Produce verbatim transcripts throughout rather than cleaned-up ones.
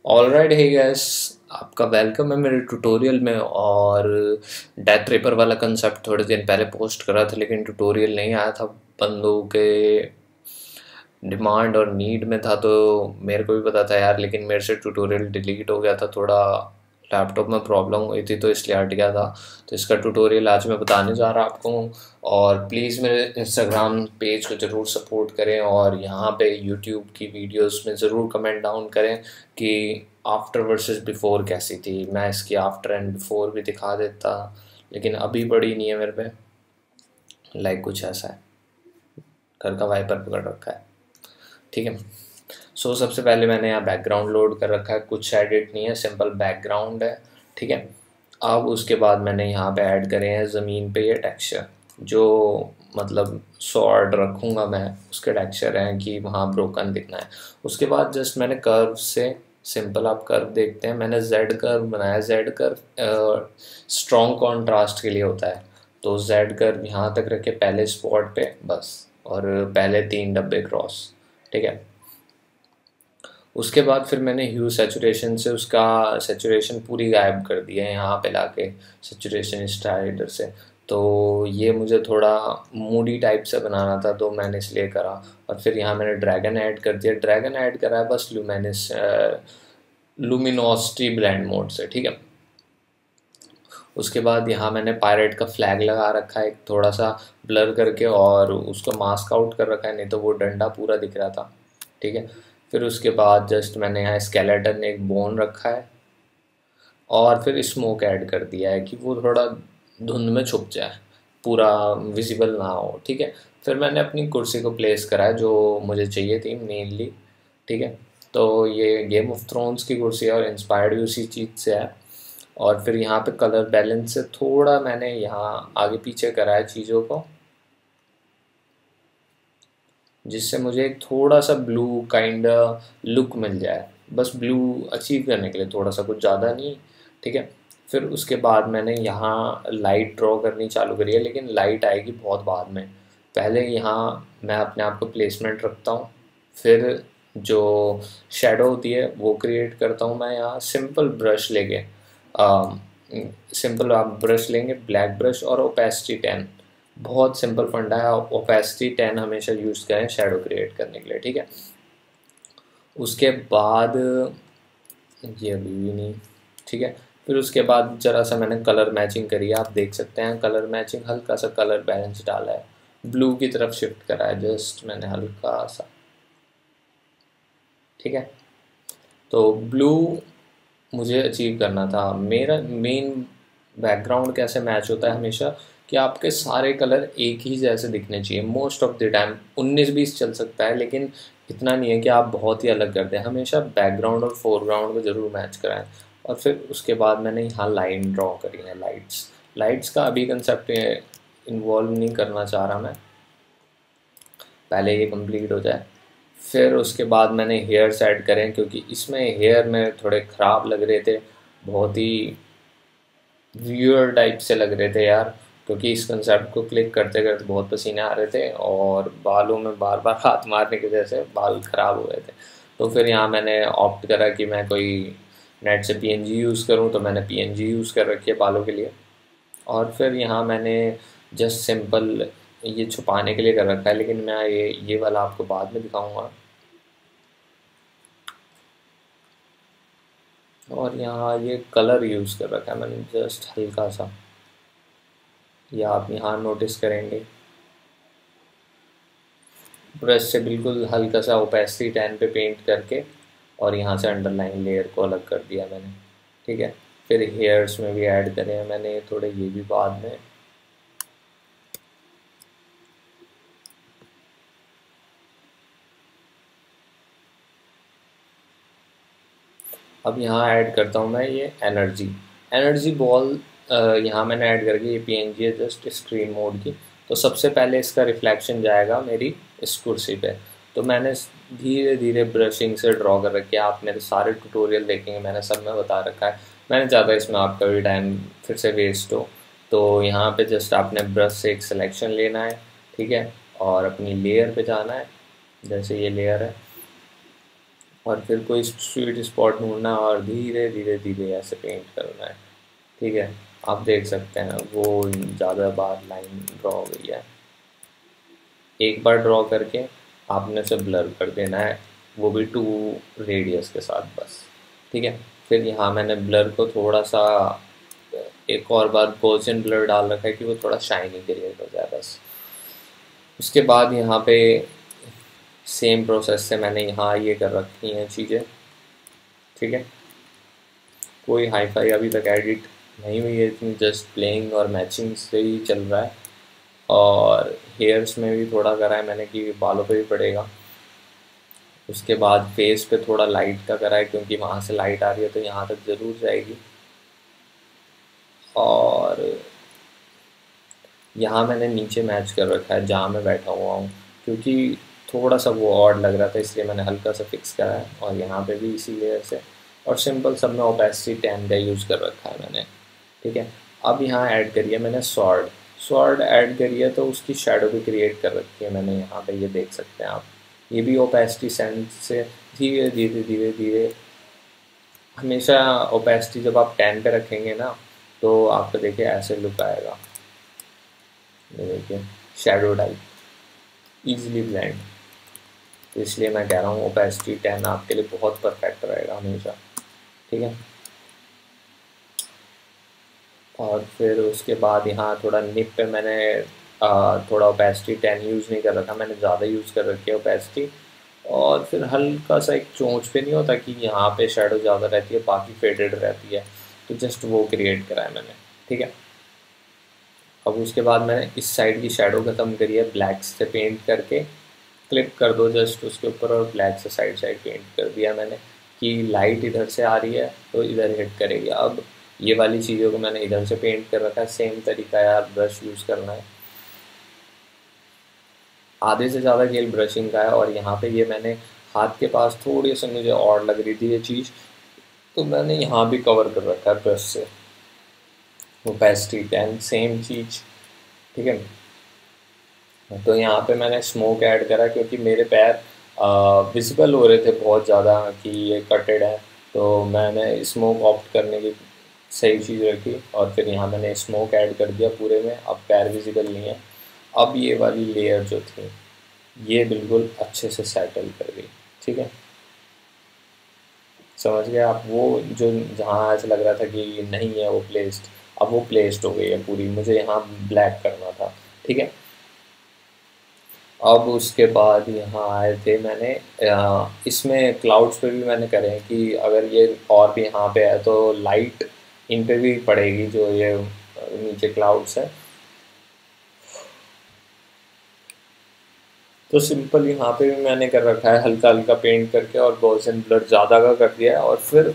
Alright है gas, आपका welcome है मेरे ट्यूटोरियल में। और डेथ रेपर वाला कंसेप्ट थोड़े दिन पहले पोस्ट करा था, लेकिन ट्यूटोरियल नहीं आया था, बंदों के डिमांड और नीड में था। तो मेरे को भी पता था यार, लेकिन मेरे से ट्यूटोरियल डिलीट हो गया था, थोड़ा लैपटॉप में प्रॉब्लम हुई थी तो इसलिए हट गया था। तो इसका ट्यूटोरियल आज मैं बताने जा रहा आपको। और प्लीज़ मेरे इंस्टाग्राम पेज को ज़रूर सपोर्ट करें, और यहाँ पे यूट्यूब की वीडियोस में ज़रूर कमेंट डाउन करें कि आफ्टर वर्सेस बिफोर कैसी थी। मैं इसकी आफ्टर एंड बिफोर भी दिखा देता, लेकिन अभी पड़ी नहीं है मेरे पे। लाइक कुछ ऐसा है, घर का वाइपर पकड़ रखा है, ठीक है। सो so, सबसे पहले मैंने यहाँ बैकग्राउंड लोड कर रखा है, कुछ एडिट नहीं है, सिंपल बैकग्राउंड है, ठीक है। अब उसके बाद मैंने यहाँ पे ऐड करे हैं ज़मीन पे ये टेक्सचर, जो मतलब सॉर्ड रखूँगा मैं, उसके टेक्सचर हैं कि वहाँ ब्रोकन दिखना है। उसके बाद जस्ट मैंने कर्व से, सिंपल आप कर्व देखते हैं, मैंने जेड कर्व बनाया। जेड कर्व स्ट्रॉन्ग कॉन्ट्रास्ट के लिए होता है, तो जेड कर्व यहाँ तक रखे पहले स्पॉट पे बस, और पहले तीन डब्बे क्रॉस, ठीक है। उसके बाद फिर मैंने ह्यू सैचुरेशन से उसका सैचुरेशन पूरी गायब कर दी है, यहाँ पे लाके सैचुरेशन स्लाइडर से। तो ये मुझे थोड़ा मूडी टाइप से बनाना था, तो मैंने इसलिए करा। और फिर यहाँ मैंने ड्रैगन ऐड कर दिया। ड्रैगन ऐड करा है बस लुमिनस लुमिनोसिटी ब्लेंड मोड से, ठीक है। उसके बाद यहाँ मैंने पायरेट का फ्लैग लगा रखा है, थोड़ा सा ब्लर करके, और उसको मास्क आउट कर रखा है, नहीं तो वो डंडा पूरा दिख रहा था, ठीक है। फिर उसके बाद जस्ट मैंने यहाँ स्केलेटन एक बोन रखा है, और फिर स्मोक ऐड कर दिया है कि वो थोड़ा धुंध में छुप जाए, पूरा विजिबल ना हो, ठीक है। फिर मैंने अपनी कुर्सी को प्लेस करा है जो मुझे चाहिए थी मेनली, ठीक है। तो ये गेम ऑफ थ्रोन्स की कुर्सी है और इंस्पायर्ड भी उसी चीज़ से है। और फिर यहाँ पे कलर बैलेंस से थोड़ा मैंने यहाँ आगे पीछे करा है चीज़ों को, जिससे मुझे एक थोड़ा सा ब्लू काइंड लुक मिल जाए, बस ब्लू अचीव करने के लिए, थोड़ा सा, कुछ ज़्यादा नहीं, ठीक है। फिर उसके बाद मैंने यहाँ लाइट ड्रॉ करनी चालू करी है, लेकिन लाइट आएगी बहुत बाद में। पहले यहाँ मैं अपने आप को प्लेसमेंट रखता हूँ, फिर जो शेडो होती है वो क्रिएट करता हूँ मैं यहाँ सिंपल ब्रश लेके। सिंपल आप ब्रश लेंगे, ब्लैक ब्रश और ओपेसिटी टेन, बहुत सिंपल फंडा है। ओपेसिटी टेन हमेशा यूज़ करें शेडो क्रिएट करने के लिए, ठीक है। उसके बाद ये अभी भी नहीं, ठीक है। फिर उसके बाद ज़रा सा मैंने कलर मैचिंग करी है, आप देख सकते हैं कलर मैचिंग, हल्का सा कलर बैलेंस डाला है, ब्लू की तरफ शिफ्ट करा है जस्ट मैंने हल्का सा, ठीक है। तो ब्लू मुझे अचीव करना था। मेरा मेन बैकग्राउंड कैसे मैच होता है हमेशा कि आपके सारे कलर एक ही जैसे दिखने चाहिए मोस्ट ऑफ द टाइम। उन्नीस बीस चल सकता है, लेकिन इतना नहीं है कि आप बहुत ही अलग कर दें। हमेशा बैकग्राउंड और फोरग्राउंड को ज़रूर मैच कराएं। और फिर उसके बाद मैंने यहाँ लाइन ड्रॉ करी है, लाइट्स लाइट्स का अभी कंसेप्ट इन्वॉल्व नहीं करना चाह रहा मैं, पहले ये कंप्लीट हो जाए। फिर उसके बाद मैंने हेयर्स ऐड करें, क्योंकि इसमें हेयर में थोड़े ख़राब लग रहे थे, बहुत ही व्यूअर टाइप से लग रहे थे यार, क्योंकि इस कंसेप्ट को क्लिक करते करते बहुत पसीने आ रहे थे और बालों में बार बार हाथ मारने की वजह से बाल ख़राब हो गए थे। तो फिर यहाँ मैंने ऑप्ट करा कि मैं कोई नेट से पीएनजी यूज़ करूँ, तो मैंने पीएनजी यूज़ कर रखी है बालों के लिए। और फिर यहाँ मैंने जस्ट सिंपल ये छुपाने के लिए कर रखा है, लेकिन मैं ये ये वाला आपको बाद में दिखाऊंगा। और यहाँ ये कलर यूज़ कर रखा है मैंने जस्ट हल्का सा, ये आप यहाँ नोटिस करेंगे, ब्रश से बिल्कुल हल्का सा ओपेसिटी टेन पे पेंट करके, और यहाँ से अंडरलाइन लेयर को अलग कर दिया मैंने, ठीक है। फिर हेयर्स में भी ऐड करे हैं मैंने थोड़े, ये भी बाद में। अब यहाँ ऐड करता हूँ मैं ये एनर्जी एनर्जी बॉल। यहाँ मैंने ऐड करके, ये पीएनजी है जस्ट स्क्रीन मोड की, तो सबसे पहले इसका रिफ्लेक्शन जाएगा मेरी इस कुर्सी पे। तो मैंने धीरे धीरे ब्रशिंग से ड्रॉ कर रखी है, आप मेरे सारे ट्यूटोरियल देखेंगे, मैंने सब में बता रखा है, मैंने ज़्यादा इसमें आपका भी टाइम फिर से वेस्ट हो। तो यहाँ पे जस्ट आपने ब्रश से एक सिलेक्शन लेना है, ठीक है, और अपनी लेयर पे जाना है, जैसे ये लेयर है, और फिर कोई स्वीट स्पॉट ढूंढना है और धीरे धीरे धीरे ऐसे पेंट करना है। ठीक है, आप देख सकते हैं वो ज़्यादा बार लाइन ड्रॉ हो गई है। एक बार ड्रॉ करके आपने उसे ब्लर कर देना है, वो भी टू रेडियस के साथ बस। ठीक है, फिर यहाँ मैंने ब्लर को थोड़ा सा एक और बार गॉसियन ब्लर डाल रखा है कि वो थोड़ा शाइनी क्रिएट हो जाए बस। उसके बाद यहाँ पे सेम प्रोसेस से मैंने यहाँ ये कर रखी हैं चीज़ें। ठीक है, कोई हाई फाई अभी तक एडिट नहीं हुई है, इतनी जस्ट प्लेइंग और मैचिंग से ही चल रहा है। और हेयर्स में भी थोड़ा करा है मैंने कि बालों पे भी पड़ेगा। उसके बाद फेस पे थोड़ा लाइट का करा है क्योंकि वहाँ से लाइट आ रही है तो यहाँ तक ज़रूर जाएगी। और यहाँ मैंने नीचे मैच कर रखा है जहाँ मैं बैठा हुआ हूँ, क्योंकि थोड़ा सा वो ऑड लग रहा था इसलिए मैंने हल्का सा फिक्स करा है। और यहाँ पे भी इसी लेयर से, और सिंपल सब में ओपेसिटी टेन का यूज़ कर रखा है मैंने। ठीक है, अब यहाँ ऐड करिए मैंने स्वॉर्ड स्वॉर्ड ऐड करिए तो उसकी शेडो भी क्रिएट कर रखी है मैंने। यहाँ पे ये देख सकते हैं आप, ये भी ओपेसिटी सेंस से धीरे धीरे धीरे धीरे, हमेशा ओपेसिटी जब आप टेन पे रखेंगे ना तो आपको देखिए ऐसे लुक आएगा। ये देखिए शेडो टाइप इजीली ब्लेंड। तो इसलिए मैं कह रहा हूँ ओपेसिटी टेन आपके लिए बहुत परफेक्ट रहेगा हमेशा। ठीक है, और फिर उसके बाद यहाँ थोड़ा निप पे मैंने आ, थोड़ा ओपेसिटी टेन यूज़ नहीं कर रखा, मैंने ज़्यादा यूज़ कर रखी है ओपेसिटी। और फिर हल्का सा एक चोंच पे नहीं होता कि यहाँ पे शेडो ज़्यादा रहती है बाकी फेडेड रहती है, तो जस्ट वो क्रिएट करा है मैंने। ठीक है, अब उसके बाद मैंने इस साइड की शेडो ख़त्म करी है ब्लैक से पेंट करके, क्लिक कर दो जस्ट उसके ऊपर और ब्लैक से साइड साइड पेंट कर दिया मैंने कि लाइट इधर से आ रही है तो इधर हिट करेगी। अब ये वाली चीज़ों को मैंने इधर से पेंट कर रखा है, सेम तरीका यार ब्रश यूज़ करना है। आधे से ज़्यादा खेल ब्रशिंग का है। और यहाँ पे ये मैंने हाथ के पास थोड़ी सी मुझे और लग रही थी ये चीज़, तो मैंने यहाँ भी कवर कर रखा है ब्रश से ओपेसिटी टेन सेम चीज़। ठीक है, तो यहाँ पे मैंने स्मोक ऐड करा क्योंकि मेरे पैर विजिबल हो रहे थे बहुत ज़्यादा कि ये कटेड है, तो मैंने स्मोक ऑप्ट करने की सही चीज़ रखी। और फिर यहाँ मैंने स्मोक ऐड कर दिया पूरे में, अब पैर विजिबल नहीं है। अब ये वाली लेयर जो थी ये बिल्कुल अच्छे से सेटल कर गई। ठीक है, समझ गए आप, वो जो जहाँ ऐसा लग रहा था कि नहीं है वो प्लेस्ड, अब वो प्लेस्ड हो गई है पूरी। मुझे यहाँ ब्लैक करना था। ठीक है, अब उसके बाद यहाँ आए थे मैंने आ, इसमें क्लाउड्स पे भी मैंने करे हैं कि अगर ये और भी यहाँ पे है तो लाइट इन पे भी पड़ेगी, जो ये नीचे क्लाउड्स है। तो सिंपल यहाँ पे भी मैंने कर रखा है हल्का हल्का पेंट करके, और गॉसियन ब्लर ज़्यादा का कर दिया है। और फिर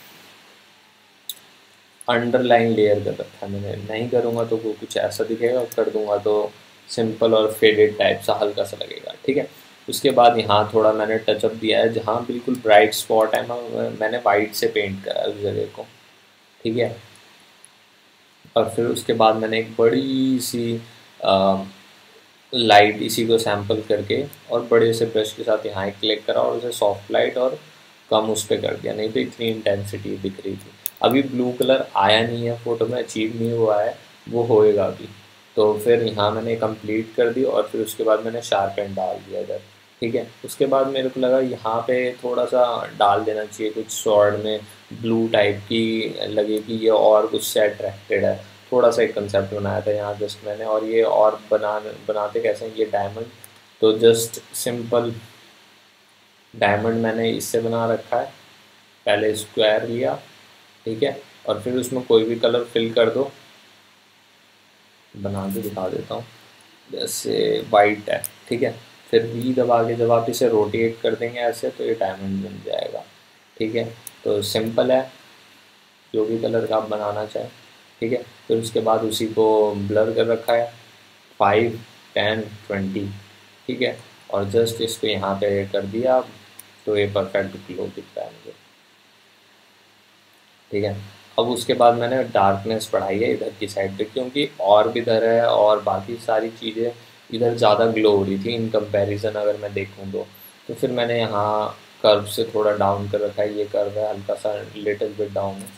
अंडरलाइन लेयर कर रखा है मैंने, नहीं करूँगा तो वो कुछ ऐसा दिखेगा, कर दूँगा तो सिंपल और फेडेड टाइप सा हल्का सा लगेगा। ठीक है, उसके बाद यहाँ थोड़ा मैंने टचअप दिया है, जहाँ बिल्कुल ब्राइट स्पॉट है ना मैंने वाइट से पेंट करा है उस जगह को। ठीक है, और फिर उसके बाद मैंने एक बड़ी सी आ, लाइट इसी को सैंपल करके और बड़े से ब्रश के साथ यहाँ क्लिक करा और उसे सॉफ्ट लाइट और कम उस पर कर दिया, नहीं तो इतनी इंटेंसिटी दिख रही थी। अभी ब्लू कलर आया नहीं है फ़ोटो में, अचीव नहीं हुआ है, वो होएगा अभी। तो फिर यहाँ मैंने कंप्लीट कर दी और फिर उसके बाद मैंने शार्पन डाल दिया इधर। ठीक है, उसके बाद मेरे को लगा यहाँ पे थोड़ा सा डाल देना चाहिए कुछ स्वॉर्ड में ब्लू टाइप की लगे कि ये और कुछ से अट्रैक्टेड है। थोड़ा सा एक कंसेप्ट बनाया था यहाँ जस्ट मैंने। और ये और बना बनाते कैसे हैं, ये डायमंड, तो जस्ट सिंपल डायमंड मैंने इससे बना रखा है। पहले स्क्वायर लिया, ठीक है, और फिर उसमें कोई भी कलर फिल कर दो, बना के दिखा देता हूँ। जैसे वाइट है, ठीक है, फिर वी दबा के जब आप इसे रोटेट कर देंगे ऐसे तो ये डायमंड बन जाएगा। ठीक है, तो सिंपल है, जो भी कलर का आप बनाना चाहें। ठीक है, फिर उसके बाद उसी को ब्लर कर रखा है फाइव टेन ट्वेंटी। ठीक है, और जस्ट इसको यहाँ पे कर दिया तो ये परफेक्ट ग्लो दिखता है मुझे। ठीक है, अब उसके बाद मैंने डार्कनेस बढ़ाई है इधर की साइड पे, क्योंकि और भी इधर है और बाकी सारी चीज़ें इधर ज़्यादा ग्लो हो रही थी इन कंपैरिजन अगर मैं देखूँ तो। तो फिर मैंने यहाँ कर्व से थोड़ा डाउन कर रखा है, ये कर्व है हल्का सा लिटिल बिट डाउन है।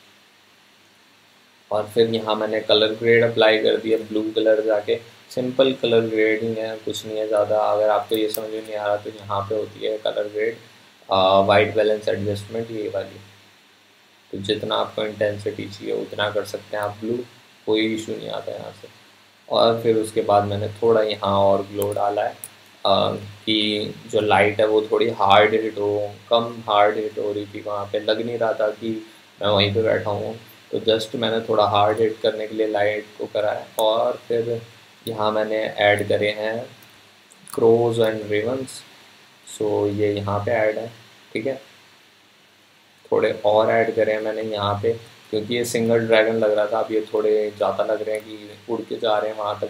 और फिर यहाँ मैंने कलर ग्रेड अप्लाई कर दिया, ब्लू कलर जाके सिंपल कलर ग्रेडिंग है, कुछ नहीं है ज़्यादा। अगर आपको ये समझ में नहीं आ रहा तो यहाँ पे होती है colour grade white balance adjustment, ये वाली। तो जितना आपको इंटेंसिटी चाहिए उतना कर सकते हैं आप ब्लू, कोई इशू नहीं आता यहाँ से। और फिर उसके बाद मैंने थोड़ा यहाँ और ग्लो डाला है आ, कि जो लाइट है वो थोड़ी हार्ड हिट हो, कम हार्ड हिट हो रही थी वहाँ पे, लग नहीं रहा था कि मैं वहीं पे बैठा हूँ। तो जस्ट मैंने थोड़ा हार्ड हिट करने के लिए लाइट को करा है। और फिर यहाँ मैंने ऐड करे हैं क्रोज एंड रिवंस, सो ये यहाँ पे ऐड है, ठीक है। थोड़े और ऐड करे हैं मैंने यहाँ पे, क्योंकि ये सिंगल ड्रैगन लग रहा था, अब ये थोड़े ज़्यादा लग रहे हैं कि उड़ के जा रहे हैं वहाँ तक।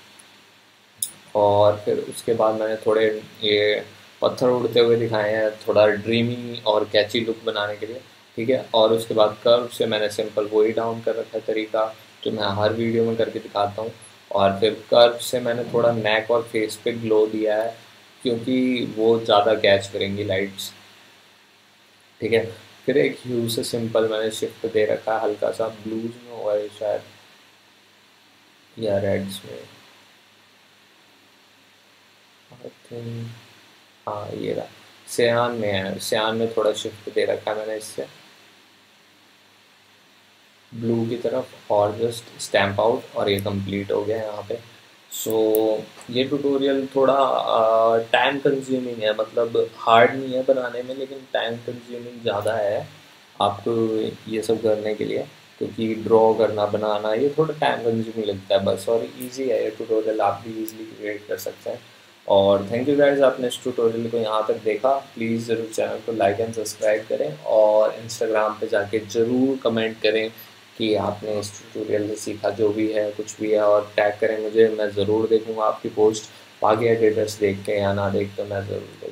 और फिर उसके बाद मैंने थोड़े ये पत्थर उड़ते हुए दिखाए हैं, थोड़ा ड्रीमी और कैची लुक बनाने के लिए, ठीक है। और उसके बाद कर्व से मैंने सिंपल वही डाउन कर रखा है तरीका जो मैं हर वीडियो में करके दिखाता हूँ। और फिर कर्व से मैंने थोड़ा नेक और फेस पे ग्लो दिया है, क्योंकि वो ज़्यादा कैच करेंगी लाइट्स, ठीक है। फिर एक ह्यू से सिंपल मैंने शिफ्ट दे रखा है, हल्का सा ब्लूज में हुआ है शायद या रेड्स में, आई थिंक हाँ ये रहा, सियान में है, सियान में थोड़ा शिफ्ट दे रखा है मैंने इससे ब्लू की तरफ, और जस्ट स्टैम्प आउट, और ये कंप्लीट हो गया यहाँ पे। सो so, ये ट्यूटोरियल थोड़ा टाइम कंज्यूमिंग है, मतलब हार्ड नहीं है बनाने में, लेकिन टाइम कंज्यूमिंग ज़्यादा है आपको ये सब करने के लिए, क्योंकि ड्रॉ करना बनाना ये थोड़ा टाइम कंज्यूमिंग लगता है बस। और इजी है ये ट्यूटोरियल, आप भी इजीली क्रिएट कर सकते हैं। और थैंक यू गाइस, आपने इस ट्यूटोरियल को यहाँ तक देखा। प्लीज़ ज़रूर चैनल को लाइक एंड सब्सक्राइब करें, और इंस्टाग्राम पे जाके ज़रूर कमेंट करें कि आपने इस ट्यूटोरियल से सीखा जो भी है, कुछ भी है, और टैग करें मुझे, मैं ज़रूर देखूँगा आपकी पोस्ट। बाकी एडिटर्स देख के या ना देख के मैं ज़रूर देखूँगा।